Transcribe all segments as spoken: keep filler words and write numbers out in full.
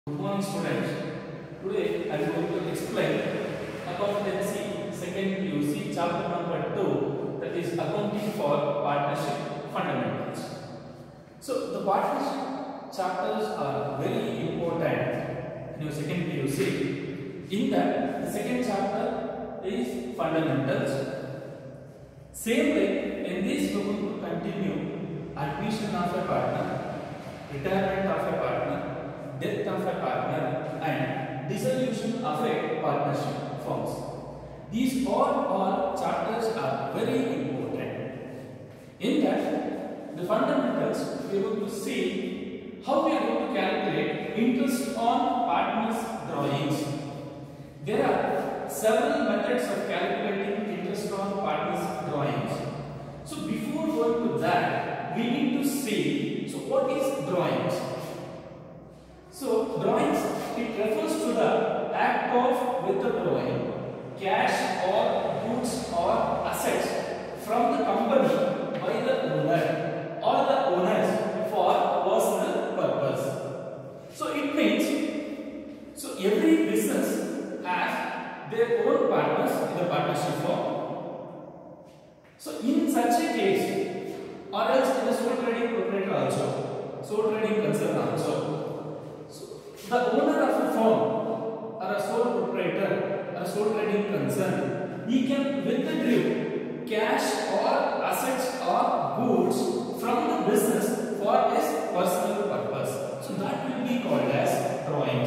Good morning students. Today I am going to explain accountancy second P U C chapter number two, that is accounting for partnership fundamentals. So the partnership chapters are very important in your second P U C. In that the second chapter is fundamentals. Same way in this we are going to continue admission of a partner, retirement of a partner, death of a partner and dissolution of a partnership forms. These all are chapters are very important. In that, the fundamentals we are going to see how we are going to calculate interest on partners' drawings. There are several methods of calculating interest on partners' drawings. So before going to that, we need to see, so what is drawings? So drawings, it refers to the act of withdrawing cash or goods or assets from the company by the owner or the owners for personal purpose. So it means, so every business has their own partners in the partnership form. So in such a case, or else in a sole trading proprietor also, sole trading concern also, the owner of a firm or a sole proprietor or a sole trading concern, he can withdraw cash or assets or goods from the business for his personal purpose. So that will be called as drawings.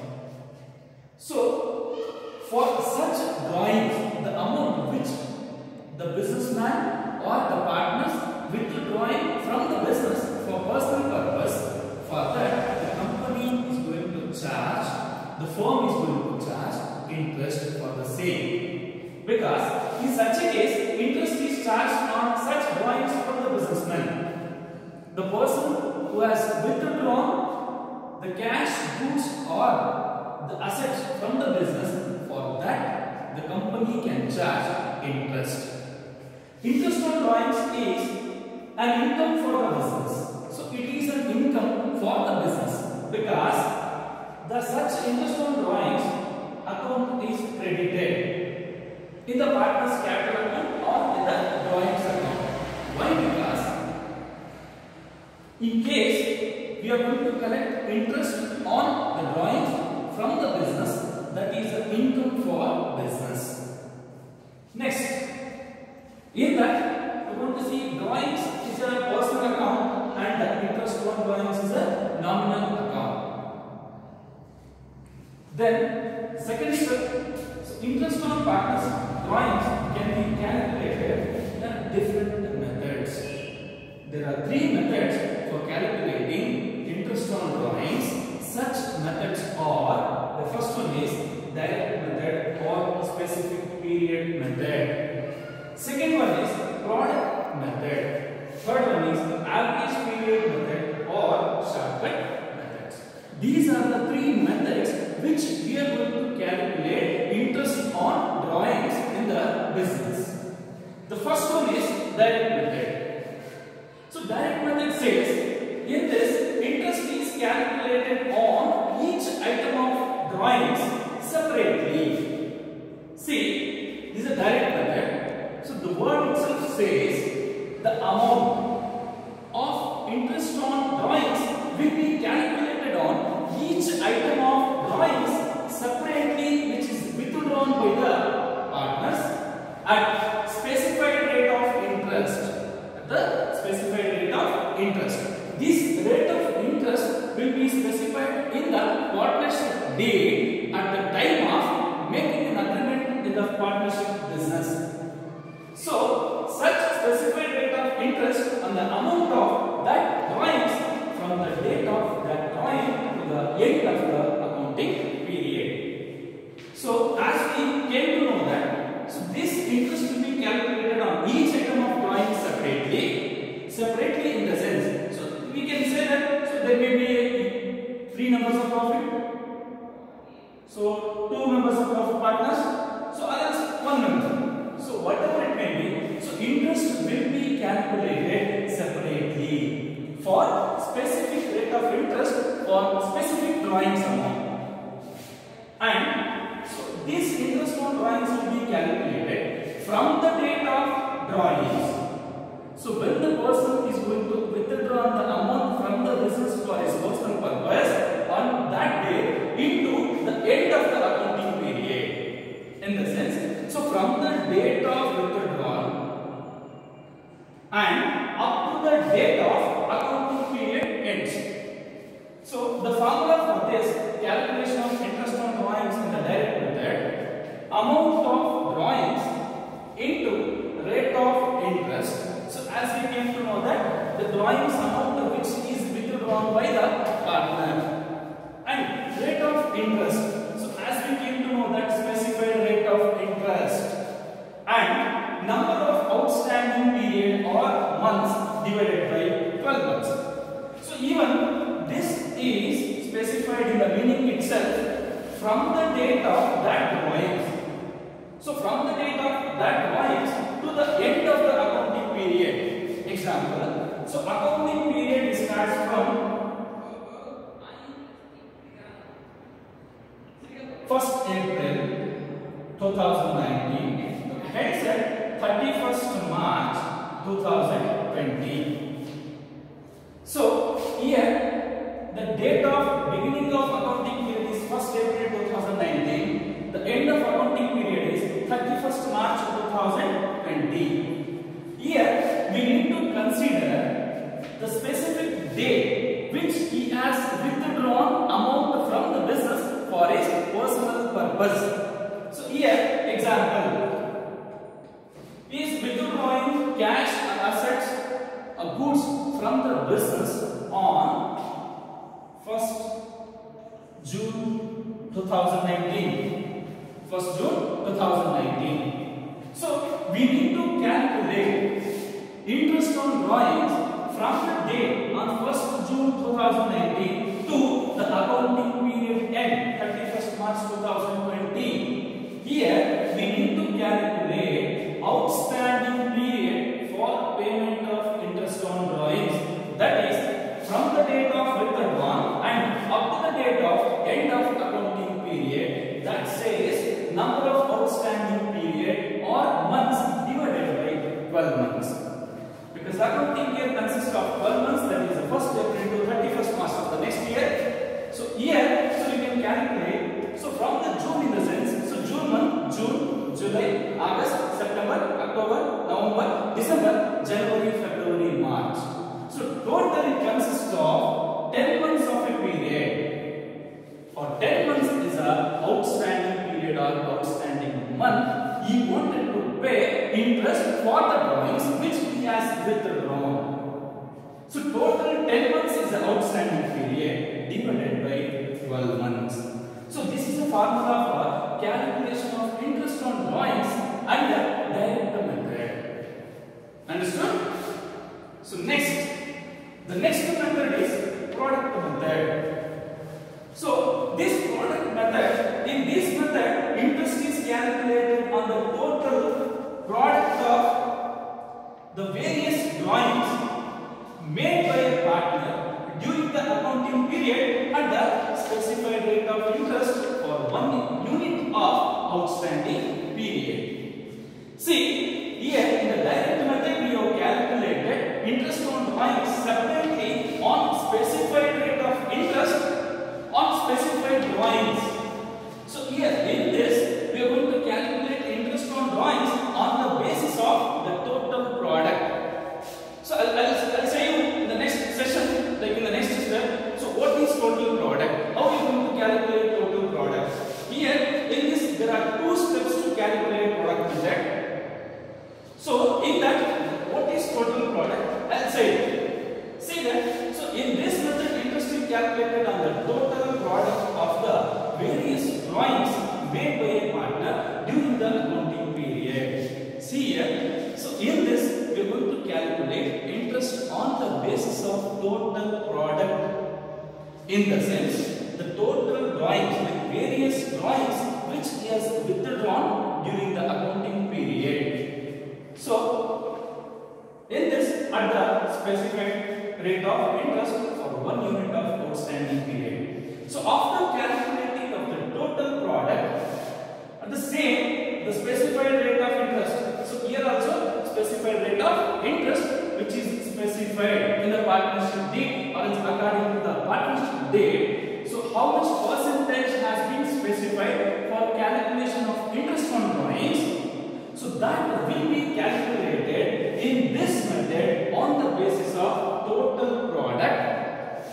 So for such drawings, the amount which the businessman or the partners withdrawing from the business for personal purpose, for that the company is charge, the firm is going to charge interest for the same, because in such a case interest is charged on such drawings from the businessman. The person who has withdrawn the cash, goods or the assets from the business, for that the company can charge interest. Interest on drawings is an income for the business. So it is an income for the business because the such interest on drawings account is credited in the partner's capital account or in the drawings account. Why? Because in case we are going to collect interest on the drawings from the business, that is an income for business. Next, in that we are going to see drawings is a personal account and the interest on drawings is a nominal account. Then, second step, so interest on partners drawings can be calculated in different methods. There are three methods for calculating interest on drawings. Such methods are, the first one is direct method or specific period method. Second one is product method. Third one is average period method or shortcut methods. These are the three methods which we are going to calculate interest on drawings in the business. The first one is direct method. So direct method says, in this interest is calculated on each item of drawings separately. See, this is a direct method. So the word itself says the amount of interest on drawings will be calculated on each item of drawings separately, which is withdrawn by the partners at specified rate of interest. At the specified rate of interest. This rate of interest will be specified in the partnership deed at the time of making an agreement in the partnership business. So, such specified rate of interest on the amount of that drawings from the date of that drawing to the end of the accounting period. So, as we came to know that, so this interest will be calculated on each item of drawing separately. Separately in the sense, so we can say that, so there may be three numbers of profit. So, two members of profit partners. So, others one member. So, whatever it may be, so interest will be calculated separately for specific rate of interest for specific drawings only. And so these interest on drawings will be calculated from the date of drawings. So when the person is going to withdraw the amount from the business for his personal purpose on that day into the end of the accounting period. In the sense, so from the date of withdrawal and up to the date of accounting period ends. So the formula for this calculation of interest on drawings in the direct method, amount of drawings into rate of interest. So as we came to know that the drawings amount which is withdrawn by the partner, and rate of interest. So as we came to know that specified rate of interest, and number of outstanding period or months divided by twelve months. So even this is specified in the meaning itself from the date of that drawings. So from the date of that drawings to the end of the accounting period. Example, so accounting period starts from first April two thousand nineteen, hence at thirty-first March two thousand twenty. So here the date of beginning of accounting period is first April two thousand nineteen. The end of accounting period is thirty-first March two thousand twenty. Here we need to consider the specific date which he has withdrawn amount from the business for his personal purpose. So here example, he is withdrawing cash and assets or goods from the business on first June two thousand nineteen. first June two thousand nineteen. So we need to calculate interest on drawings from the date on first June two thousand nineteen to the accounting period end thirty-first March two thousand twenty. Here we need to calculate outstanding period for payment of interest on drawings. That is from the date of withdrawal and up to the date of end of accounting period. That says number of outstanding period or months divided by twelve months. Because accounting year consists of twelve months, that is the first April to thirty-first March of the next year. So here, so you can calculate. So from the June in the sense, so June month, June, July, August, September, October, November, December, January, February, March. So total it consists of ten months of a period. For ten months is a outstanding period or outstanding month. He wanted to pay interest for the drawings which he has withdrawn. So total ten months is the outstanding period divided by twelve months. So this is a formula for calculation of interest on drawings under direct method. Understood? So next, the next method is product method. So this product method, in this method, interest is calculated on the total product of the various drawings made by a partner during the accounting period at the specified rate of interest for one unit of outstanding period. See, here in the direct method we have calculated interest on drawings separately on specified rate of interest on specified drawings. So here in this we are going to calculate interest on drawings on the basis of the total product. So I'll, I'll, I'll say you in the next session, like in the next step. So what is total product? How are you going to calculate total product? Here in this there are two steps to calculate product method. So in that, what is total product? I'll say it. See that. So in this method, interest is calculated on the total product of the various drawings made by a partner during the accounting period. See here. So in this, we are going to calculate interest on the basis of total product. In the sense, the total drawings with various drawings which he has withdrawn during the accounting period. So in this, at the specified rate of interest for one unit of outstanding outstanding period. So after calculating of the total product, at the same, the specified rate of interest. So here also specified rate of interest which is specified in the partnership deed or according to the partnership deed. So how much percentage has been specified for calculation of interest on drawings? So that will be calculated in this method on the basis of total product,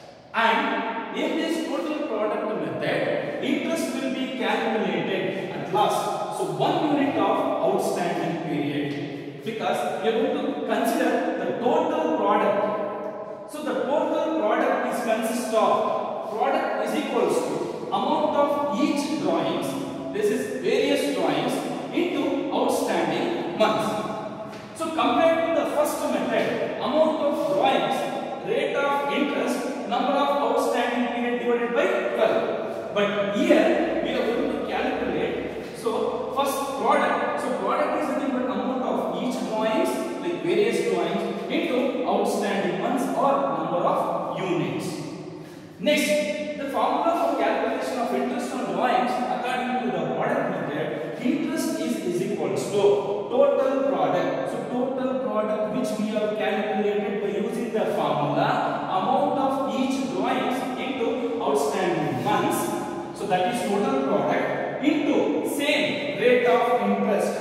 and in this total product method interest will be calculated at last. So one unit of outstanding period, because we are going to consider the total product. So the total product is consist of product is equals to amount of each drawings, this is various drawings, into outstanding months. So compared to the first method, amount of drawings, rate of interest, number of outstanding period divided by twelve. But here we are going to calculate, so first product, so product is nothing but amount of each drawings, like various drawings, into outstanding months or number of units. Next, the formula for calculation of interest on drawings according to the product method, interest is, is equals to total product. So total product which we have calculated by using the formula, amount of each drawings into outstanding months. So that is total product into same rate of interest.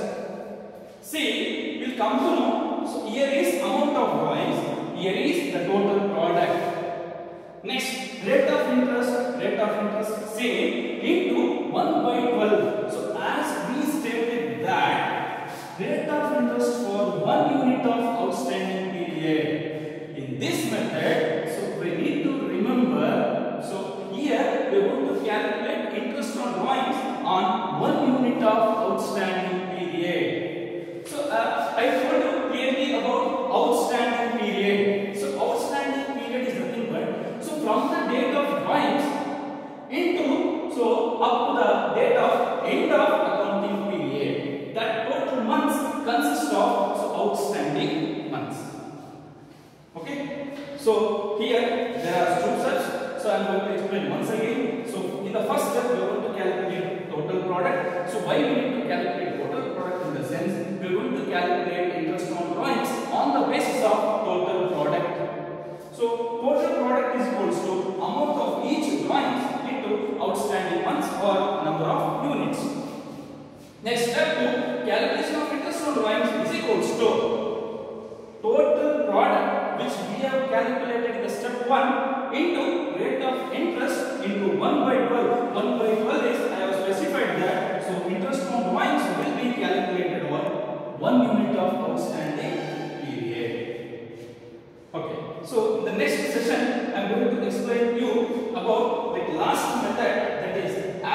See, we'll come to know. So here is amount of drawings, here is the total product. Next, rate of interest, rate of interest same into one by twelve. So as we stated that rate of interest for one unit of outstanding period. In this method, so we need to remember, so here we are going to calculate interest on drawings on one unit of outstanding period. So uh, I told you clearly about outstanding period. So outstanding period is nothing but, so from the date of drawings into, so up to the date of end of accounting period. That total months consist of, so outstanding months. Okay. So here there are two such. So I am going to explain once again. So in the first step we are going to calculate total product. So why we need to calculate total product in the sense we are going to calculate interest on drawings on the basis of total product. So total product is equals to amount of each drawings into outstanding months or number of units. Next step two, calculation of interest on drawings is equals to total product which we have calculated in the step one into rate of interest into one by twelve. one by twelve is, I have specified that, so interest on drawings will be calculated on one unit of outstanding period. Okay, so in the next session I am going to explain to you about the last method, that is